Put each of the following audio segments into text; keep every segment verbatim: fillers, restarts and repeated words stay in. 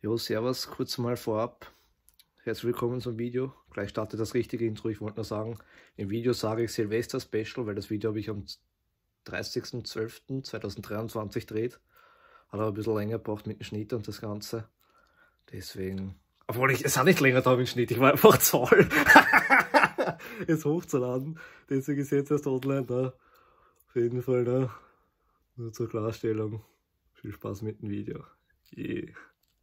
Jo, servus, kurz mal vorab. Herzlich willkommen zum Video. Gleich startet das richtige Intro. Ich wollte nur sagen, im Video sage ich Silvester Special, weil das Video habe ich am dreißigsten zwölften zweitausenddreiundzwanzig gedreht. Hat aber ein bisschen länger gebraucht mit dem Schnitt und das Ganze. Deswegen. Obwohl ich, es hat nicht länger da mit dem Schnitt, ich war einfach zu faul, es hochzuladen. Deswegen ist jetzt erst online da. Auf jeden Fall, ne? Nur zur Klarstellung. Viel Spaß mit dem Video. Yeah.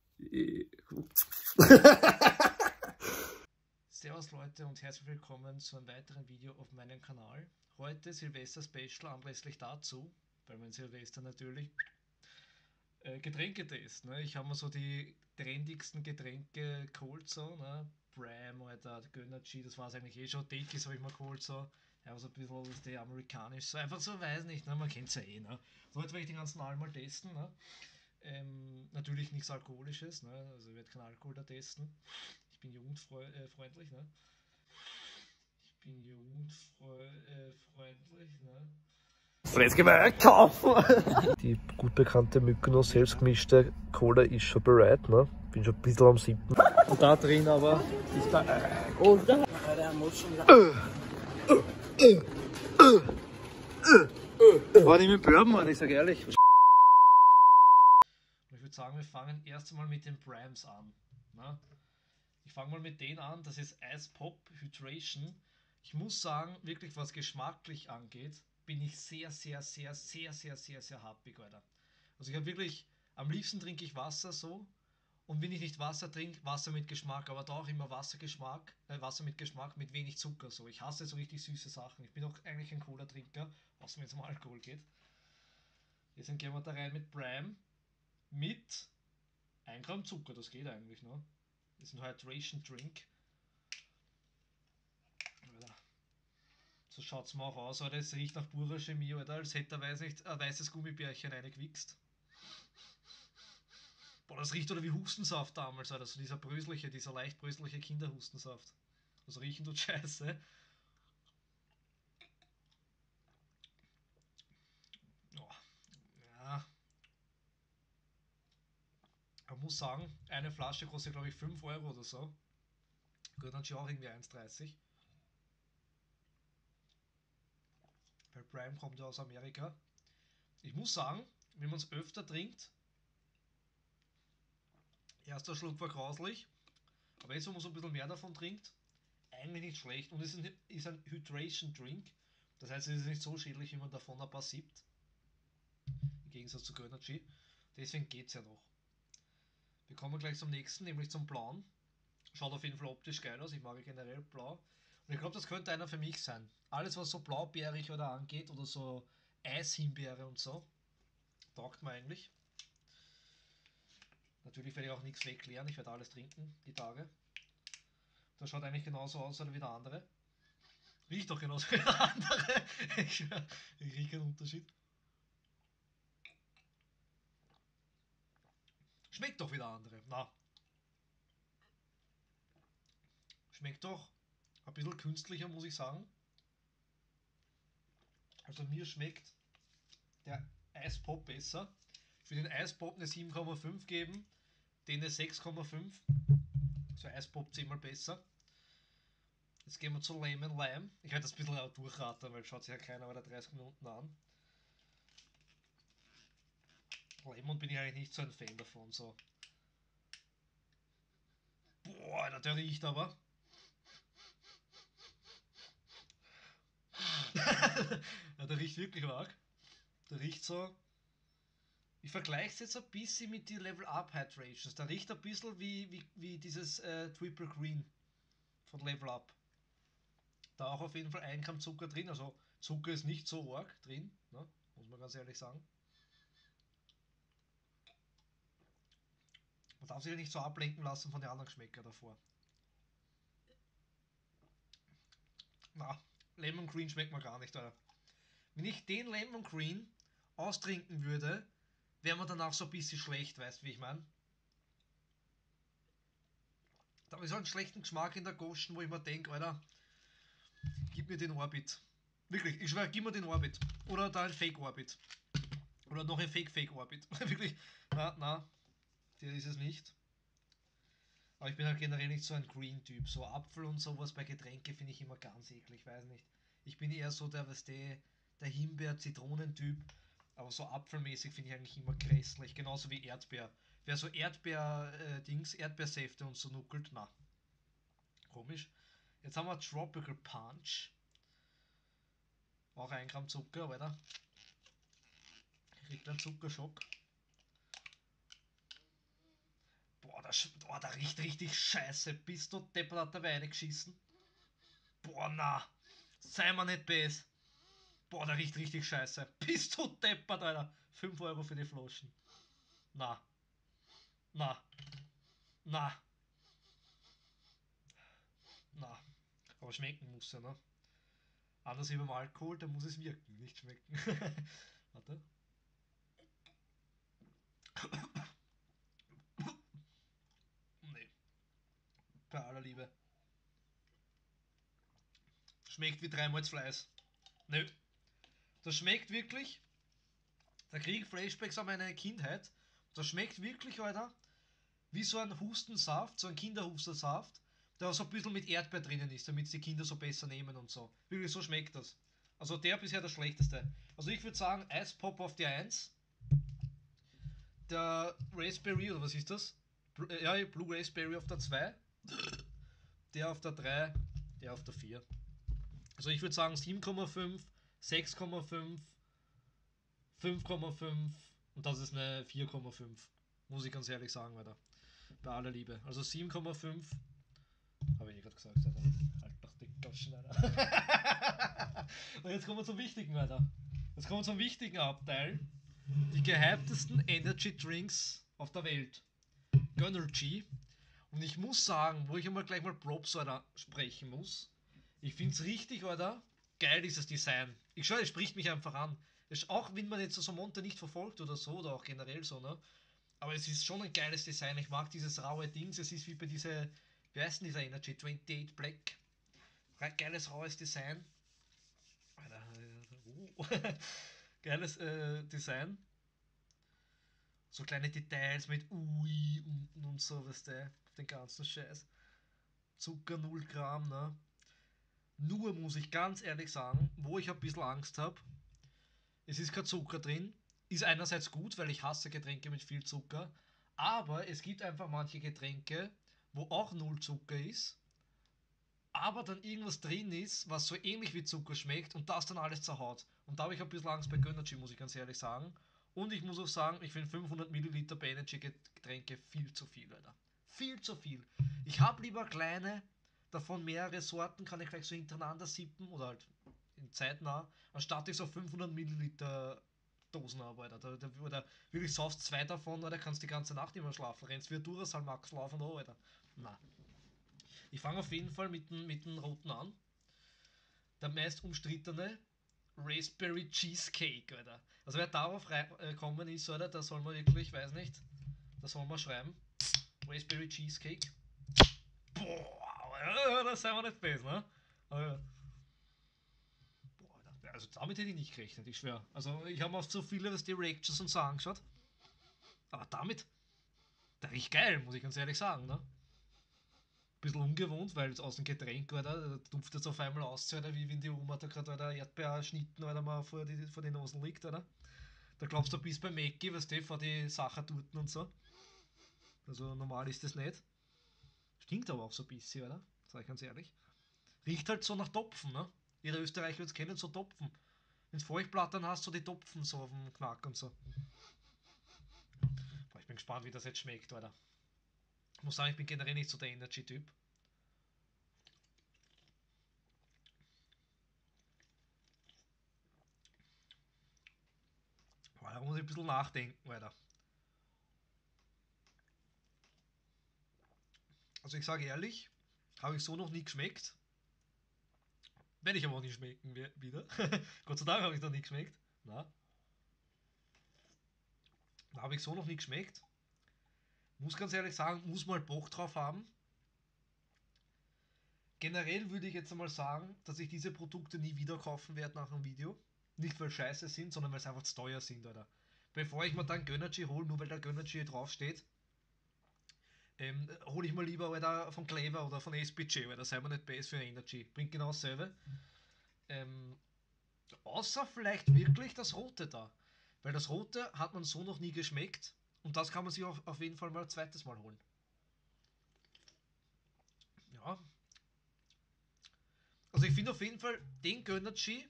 Servus Leute und herzlich willkommen zu einem weiteren Video auf meinem Kanal. Heute Silvester Special anlässlich dazu, weil mein Silvester natürlich äh, Getränke ist. Ne? Ich habe mir so die trendigsten Getränke geholt, so, ne? Bram oder Gönnergy, das war es eigentlich eh schon. Daikies habe ich mir geholt, so. Ja, so ein bisschen das die amerikanisch, so einfach so, weiß nicht, ne? Man kennt es ja eh. Ne? So, heute werde ich den ganzen All mal testen. Ne? Ähm, natürlich nichts Alkoholisches, ne? Also ich werde keinen Alkohol da testen. Ich bin jugendfreundlich, ne? Ich bin jugendfreundlich, ne? Fressgeweih kaufen! Die gut bekannte Mykonos selbstgemischte Cola ist schon bereit, ne? Bin schon ein bisschen am Sippen. Und da drin aber ist da. Und da. Der muss schon wieder. War nicht mit Bourbon, Mann, ich sag ehrlich. Ich würde sagen, wir fangen erst einmal mit den Brams an. Ne? Ich fange mal mit denen an, das ist Ice Pop Hydration. Ich muss sagen, wirklich was geschmacklich angeht, bin ich sehr, sehr, sehr, sehr, sehr, sehr, sehr happig, Alter. Also ich habe wirklich, am liebsten trinke ich Wasser so. Und wenn ich nicht Wasser trinke, Wasser mit Geschmack, aber da auch immer Wassergeschmack, äh, Wasser mit Geschmack, mit wenig Zucker. So. Ich hasse so richtig süße Sachen. Ich bin auch eigentlich ein Cola-Trinker, was mir jetzt um Alkohol geht. Jetzt gehen wir da rein mit Bram. Mit ein Gramm Zucker, das geht eigentlich, ne? Das ist ein Hydration Drink. So schaut es mir auch aus, Alter. Es riecht nach purer Chemie, Alter, als hätte er, weiß nicht, ein weißes Gummibärchen reingewichst. Boah, das riecht oder wie Hustensaft damals, Alter. So dieser brösliche, dieser leicht brösliche Kinderhustensaft. Das riechen tut scheiße. Oh, ja. Man muss sagen, eine Flasche kostet glaube ich fünf Euro oder so. Gönnergy auch irgendwie eins dreißig. Weil Prime kommt ja aus Amerika. Ich muss sagen, wenn man es öfter trinkt, erster Schluck war grauslich, aber jetzt, wo man so ein bisschen mehr davon trinkt, eigentlich nicht schlecht. Und es ist ein Hydration Drink, das heißt, es ist nicht so schädlich, wie man davon ein paar siebt. Im Gegensatz zu Gönnergy. Deswegen geht es ja noch. Wir kommen gleich zum nächsten, nämlich zum blauen. Schaut auf jeden Fall optisch geil aus, ich mag generell blau. Und ich glaube, das könnte einer für mich sein. Alles, was so blaubeerig oder angeht oder so Eishimbeere und so, taugt mir eigentlich. Natürlich werde ich auch nichts wegleeren, ich werde alles trinken, die Tage. Das schaut eigentlich genauso aus wie der andere. Riecht doch genauso wie der andere. Ich, ich rieche keinen Unterschied. Schmeckt doch wie der andere. Na. Schmeckt doch ein bisschen künstlicher, muss ich sagen. Also mir schmeckt der Eispop besser. Für den Eispop eine sieben Komma fünf geben, den eine sechs Komma fünf. So Eispop zehnmal besser. Jetzt gehen wir zu Lemon Lime. Ich werde das ein bisschen auch durchraten, weil schaut sich ja keiner bei der dreißig Minuten an. Lemon bin ich eigentlich nicht so ein Fan davon. So. Boah, Alter, der riecht aber. Ja, der riecht wirklich arg. Der riecht so. Ich vergleiche es jetzt ein bisschen mit den Level Up Hydrations. Der riecht ein bisschen wie, wie, wie dieses äh, Triple Green von Level Up. Da auch auf jeden Fall ein Gramm Zucker drin. Also Zucker ist nicht so arg drin, ne? Muss man ganz ehrlich sagen. Man darf sich ja nicht so ablenken lassen von den anderen Geschmäckern davor. Na, Lemon Green schmeckt mir gar nicht, Alter. Wenn ich den Lemon Green austrinken würde, wäre man danach so ein bisschen schlecht, weißt du, wie ich meine? Da habe ich so einen schlechten Geschmack in der Goschen, wo ich mir denke, Alter, gib mir den Orbit. Wirklich, ich schwöre, gib mir den Orbit. Oder da ein Fake Orbit. Oder noch ein Fake Fake Orbit. Wirklich, na, na, der ist es nicht. Aber ich bin halt generell nicht so ein Green-Typ. So Apfel und sowas bei Getränke finde ich immer ganz eklig, weiß nicht. Ich bin eher so der, was der, der Himbeer-Zitronen-Typ. Aber so apfelmäßig finde ich eigentlich immer grässlich. Genauso wie Erdbeer. Wer so Erdbeer-Dings, Erdbeersäfte und so nuckelt, na, komisch. Jetzt haben wir Tropical Punch. Auch ein Gramm Zucker, weiter. Kriegt einen Zuckerschock. Boah, das, boah, der riecht richtig scheiße. Bist du deppert, hat der Weine geschissen? Boah, na. Sei mal nicht bes. Boah, der riecht richtig scheiße. Bist du deppert, Alter. fünf Euro für die Flaschen. Na. Na. Na. Na. Aber schmecken muss ja, ne? Anders wie beim Alkohol, da muss es wirken, nicht schmecken. Warte. Nee. Bei aller Liebe. Schmeckt wie dreimal Fleiß. Nö. Das schmeckt wirklich. Da krieg ich Flashbacks an meine Kindheit. Das schmeckt wirklich, Alter, wie so ein Hustensaft, so ein Kinderhustensaft, der so ein bisschen mit Erdbeer drinnen ist, damit die Kinder so besser nehmen und so. Wirklich, so schmeckt das. Also der bisher der schlechteste. Also ich würde sagen, Eispop auf die eins. Der Raspberry, oder was ist das? Ja, Blue Raspberry auf der zwei. Der auf der drei. Der auf der vier. Also ich würde sagen sieben Komma fünf, sechs Komma fünf, fünf Komma fünf und das ist eine vier Komma fünf. Muss ich ganz ehrlich sagen, weiter. Bei aller Liebe. Also sieben Komma fünf. Habe ich eh gerade gesagt, Alter. Halt doch die Goschen, Alter. Und jetzt kommen wir zum Wichtigen, Alter. Jetzt kommen wir zum wichtigen Abteil. Die gehyptesten Energy Drinks auf der Welt. Gönnergy. Und ich muss sagen, wo ich einmal gleich mal Props, Alter, sprechen muss. Ich finde es richtig, Alter. Geil dieses Design. Ich schau, es spricht mich einfach an. Es, auch wenn man jetzt so Monte nicht verfolgt oder so, oder auch generell so, ne? Aber es ist schon ein geiles Design. Ich mag dieses raue Ding. Es ist wie bei dieser, wie heißt denn dieser Energy? achtundzwanzig Black. Geiles raues Design. Alter, uh. Geiles äh, Design. So kleine Details mit Ui unten und so, weißt du, den ganzen Scheiß. Zucker null Gramm, ne? Nur muss ich ganz ehrlich sagen, wo ich ein bisschen Angst habe, es ist kein Zucker drin. Ist einerseits gut, weil ich hasse Getränke mit viel Zucker. Aber es gibt einfach manche Getränke, wo auch null Zucker ist, aber dann irgendwas drin ist, was so ähnlich wie Zucker schmeckt und das dann alles zerhaut. Und da habe ich ein bisschen Angst bei Gönnergy, muss ich ganz ehrlich sagen. Und ich muss auch sagen, ich finde fünfhundert Milliliter bei Energy Getränke viel zu viel, Alter. Viel zu viel. Ich habe lieber kleine, davon mehrere Sorten, kann ich gleich so hintereinander sippen oder halt in zeitnah, anstatt ich so fünfhundert Milliliter Dosen habe, Alter. Da, da, oder wirklich saufst zwei davon, oder kannst die ganze Nacht immer schlafen. Rennst wie ein Duracell Max laufen, oh, Alter. Na. Ich fange auf jeden Fall mit dem, mit dem roten an. Der meist umstrittene Raspberry Cheesecake, Alter. Also wer darauf gekommen ist, Alter, da soll man wirklich, weiß nicht, da soll man schreiben. Raspberry Cheesecake. Boah, das sei wir nicht besser, ne? Aber, boah, also damit hätte ich nicht gerechnet, ich schwör. Also ich habe auf so viele was die Reactions und so angeschaut. Aber damit, der riecht geil, muss ich ganz ehrlich sagen, ne? Bisschen ungewohnt, weil aus dem Getränk, oder, da duftet es auf einmal aus, oder, wie wenn die Oma da gerade Erdbeerschnitten oder mal vor die, vor die Nosen liegt, oder? Da glaubst du, du bist bei Mackie, was du, vor die Sachen tut und so. Also normal ist das nicht. Stinkt aber auch so ein bisschen, oder? Sag ich ganz ehrlich. Riecht halt so nach Topfen, ne? Jeder Österreicher wird es kennen, so Topfen. Wenn du Feuchtblattern hast, so die Topfen so auf dem Knack und so. Boah, ich bin gespannt, wie das jetzt schmeckt, oder? Ich muss sagen, ich bin generell nicht so der Energy-Typ. Da muss ich ein bisschen nachdenken, Alter. Also ich sage ehrlich, habe ich so noch nie geschmeckt. Werde ich aber auch nicht schmecken wieder. Gott sei Dank habe ich noch nie geschmeckt. Na, da habe ich so noch nie geschmeckt. Muss ganz ehrlich sagen, muss mal Bock drauf haben. Generell würde ich jetzt einmal sagen, dass ich diese Produkte nie wieder kaufen werde nach einem Video. Nicht weil scheiße sind, sondern weil sie einfach zu teuer sind, oder? Bevor ich mir dann Gönnergy hole, nur weil da Gönnergy draufsteht, ähm, hole ich mal lieber Alter, von Clever oder von S P G, weil da sei man nicht best für Energy. Bringt genau dasselbe. Ähm, außer vielleicht wirklich das Rote da. Weil das Rote hat man so noch nie geschmeckt. Und das kann man sich auch auf jeden Fall mal ein zweites Mal holen. Ja. Also ich finde auf jeden Fall den Gönnergy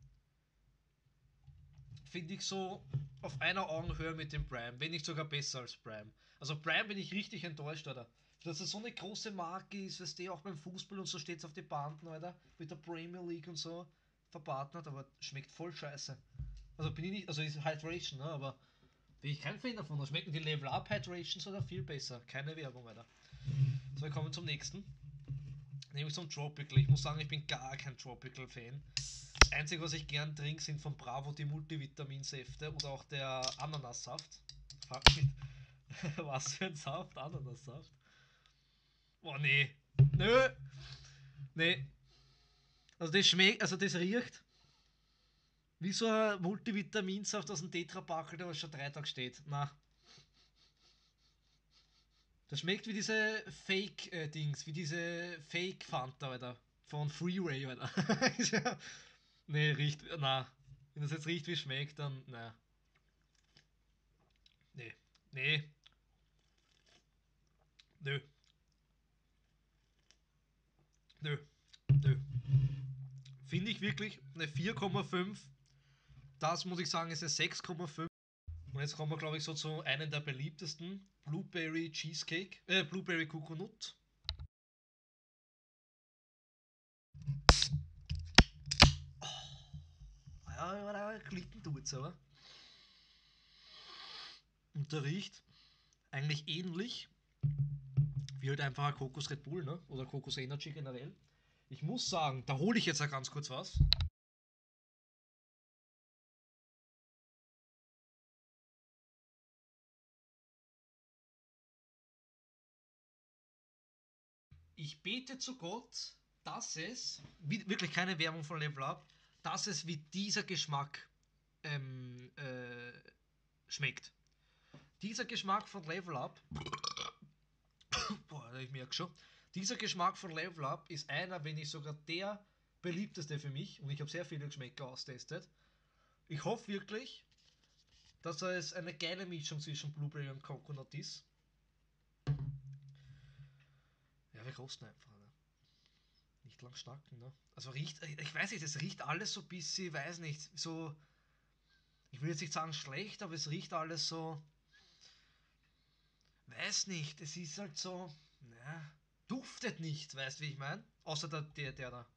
finde ich so auf einer Augenhöhe mit dem Prime, wenn nicht sogar besser als Prime. Also Prime bin ich richtig enttäuscht, Alter. Dass es so eine große Marke ist, weißt du, auch beim Fußball und so steht es auf die Banden, Alter, mit der Premier League und so verpartnert, aber schmeckt voll scheiße. Also bin ich nicht, also ist Hydration, ne, aber bin ich kein Fan davon. Da schmecken die Level Up Hydrations oder viel besser. Keine Werbung, Alter. So, wir kommen zum nächsten. Nämlich zum Tropical. Ich muss sagen, ich bin gar kein Tropical-Fan. Das Einzige, was ich gern trinke, sind von Bravo die Multivitaminsäfte oder auch der Ananassaft. Fuck mit. Was für ein Saft? Ananassaft? Boah, nee. Nö. Nee. Also das schmeckt, also das riecht wie so ein Multivitaminsaft aus dem Tetrapackel, der was schon drei Tage steht. Na. Das schmeckt wie diese Fake-Dings, wie diese Fake-Fanta, Alter. Von Freeway, Alter. Nee, riecht, na. Wenn das jetzt riecht wie schmeckt, dann, na. Nee. Nee. Nö. Nö. Nö. Finde ich wirklich eine vier Komma fünf. Das muss ich sagen, ist eine sechs Komma fünf. Und jetzt kommen wir, glaube ich, so zu einem der beliebtesten. Blueberry Cheesecake. Äh, Blueberry Coconut. Ja, ja, klicken tut's, aber. Und der riecht eigentlich ähnlich wie halt einfach ein Kokos Red Bull, ne? Oder Kokos Energy generell. Ich muss sagen, da hole ich jetzt ja ganz kurz was. Ich bete zu Gott, dass es, wie, wirklich keine Werbung von Level Up, dass es wie dieser Geschmack ähm, äh, schmeckt. Dieser Geschmack von Level Up, boah, ich merke schon, dieser Geschmack von Level Up ist einer, wenn nicht sogar der beliebteste für mich und ich habe sehr viele Geschmäcker austestet. Ich hoffe wirklich, dass es eine geile Mischung zwischen Blueberry und Coconut ist. Ja, wir kosten einfach. Ne? Nicht lang schnacken, ne? Also riecht, ich weiß nicht, es riecht alles so ein bisschen, weiß nicht, so, ich will jetzt nicht sagen schlecht, aber es riecht alles so, weiß nicht, es ist halt so, na, duftet nicht, weißt du, wie ich meine? Außer der, der, der da.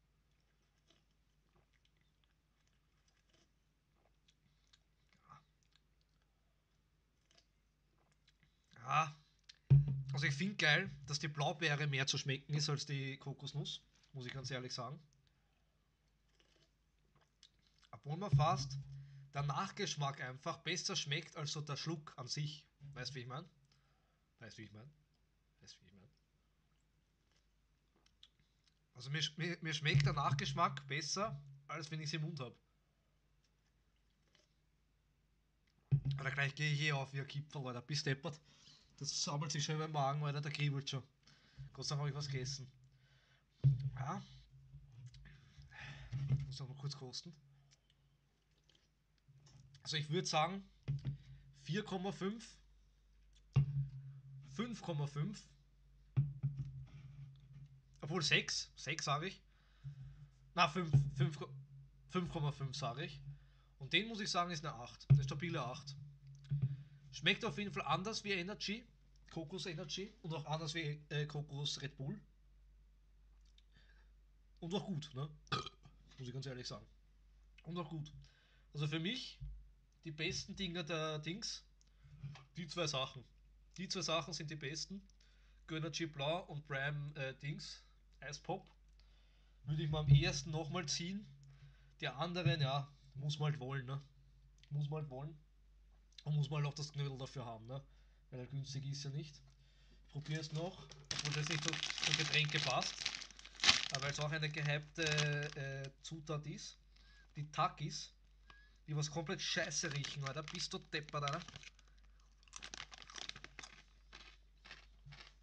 Ja, also ich finde geil, dass die Blaubeere mehr zu schmecken ist als die Kokosnuss, muss ich ganz ehrlich sagen. Obwohl man fast der Nachgeschmack einfach besser schmeckt als so der Schluck an sich. Weißt du, wie ich meine? Weißt du, wie ich meine? Weißt du, wie ich meine? Also mir, mir, mir schmeckt der Nachgeschmack besser, als wenn ich es im Mund habe. Oder gleich gehe ich eh auf wie ein Kipferl, Alter. Bis deppert. Das sammelt sich schon in meinem Magen, Alter. Der kribbelt schon. Gott sei Dank habe ich was gegessen. Ja, muss noch mal kurz kosten. Also ich würde sagen vier Komma fünf, fünf Komma fünf, obwohl sechs, sechs sage ich. Na, fünf, fünf Komma fünf sage ich. Und den muss ich sagen ist eine acht, eine stabile acht. Schmeckt auf jeden Fall anders wie Energy, Kokos Energy und auch anders wie äh, Kokos Red Bull. Und auch gut, ne? Muss ich ganz ehrlich sagen. Und auch gut. Also für mich die besten Dinger der Dings, die zwei Sachen. Die zwei Sachen sind die besten. Gönnergy Blau und Bram äh, Dings, Eispop. Würde ich mal am ehesten nochmal ziehen. Die anderen, ja, muss man halt wollen, ne? Muss man halt wollen. Und muss man halt auch das Knödel dafür haben, ne? Weil er günstig ist ja nicht. Ich probiere es noch, obwohl das nicht so zu Getränke passt. Aber weil es auch eine gehypte äh, Zutat ist. Die Takis, die was komplett scheiße riechen, Alter. Bist du deppert, Alter.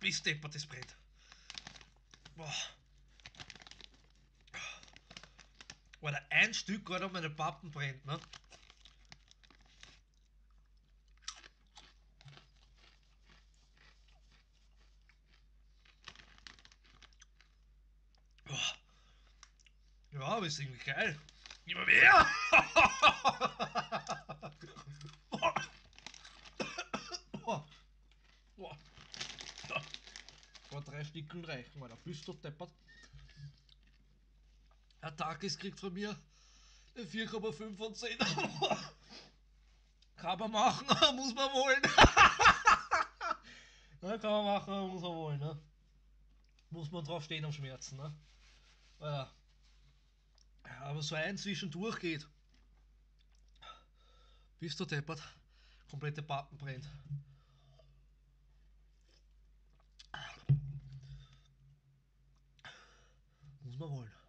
bis deppert, das brennt. Boah. Oder ein Stück gerade meine Pappen brennt, ne? Boah. Ja, aber ist irgendwie geil. Immer mehr! Boah. Boah. Boah. Vor drei Stückeln reichen, Alter. Bist du deppert? Ein Takis kriegt von mir eine vier Komma fünf von zehn. Kann man machen, muss man wollen. Ja, kann man machen, muss man wollen. Ne? Muss man drauf stehen am Schmerzen. Ne? Ja. Aber so ein zwischendurch geht. Bist du deppert? Komplette Backen brennt. Muss man wollen.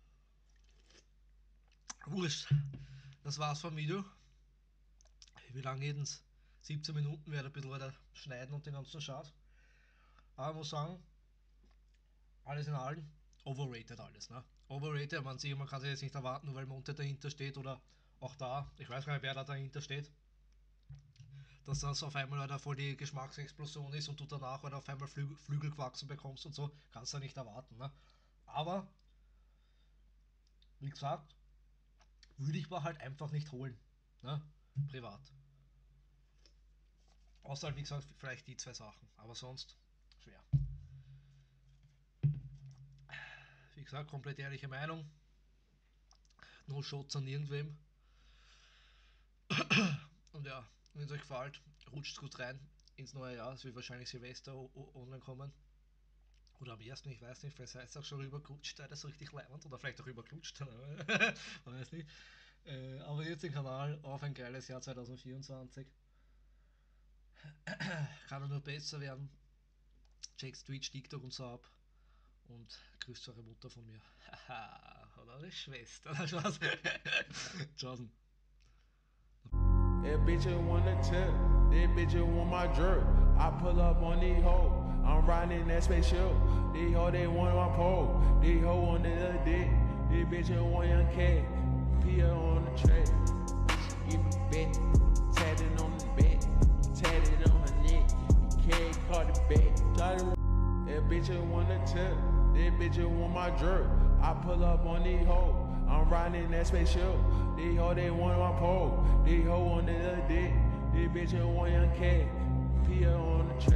Wurscht. Das war's vom Video. Wie lange geht es? siebzehn Minuten, werde ein bisschen weiter schneiden und den ganzen Scheiß. Aber ich muss sagen, alles in allem, overrated alles. Ne? Overrated, man sieht, man kann sich jetzt nicht erwarten, nur weil Monte dahinter steht oder auch da, ich weiß gar nicht, wer da dahinter steht, dass das auf einmal halt voll die Geschmacksexplosion ist und du danach halt auf einmal Flügel, Flügel gewachsen bekommst und so, kannst du nicht erwarten. Ne? Aber, wie gesagt, würde ich mir halt einfach nicht holen. Ne? Privat. Außer halt, wie gesagt, vielleicht die zwei Sachen, aber sonst schwer. Wie gesagt, komplett ehrliche Meinung. No Shots an irgendwem. Und ja, wenn es euch gefällt, rutscht gut rein ins neue Jahr. Es wird wahrscheinlich Silvester online kommen. Oder am ersten, ich weiß nicht, vielleicht seid ihr auch schon rübergerutscht, das ist richtig leibend. Oder vielleicht auch rübergerutscht, weiß nicht. Äh, abonniert den Kanal auf ein geiles Jahr zwanzig vierundzwanzig. Kann er nur besser werden. Checkt Twitch, TikTok und so ab. Und grüßt eure Mutter von mir. Haha, oder eure Schwester. Spaß. Tschaußen. That bitch ain't wanna tip, that bitch ain't want my jerk. I pull up on these hoes, I'm riding that spaceship. These hoes, they want my pole, these hoes want the dick. This bitch ain't want young cat, P L on the track. Give me bet, tatted on the back, tatted on her neck. You can't call the back. That bitch ain't wanna tip, that bitch ain't want my jerk. I pull up on these hoes, I'm riding that spaceship. These hoes, they want my pole, these hoes want the dick. This bitch ain't want young cat, P L on the track.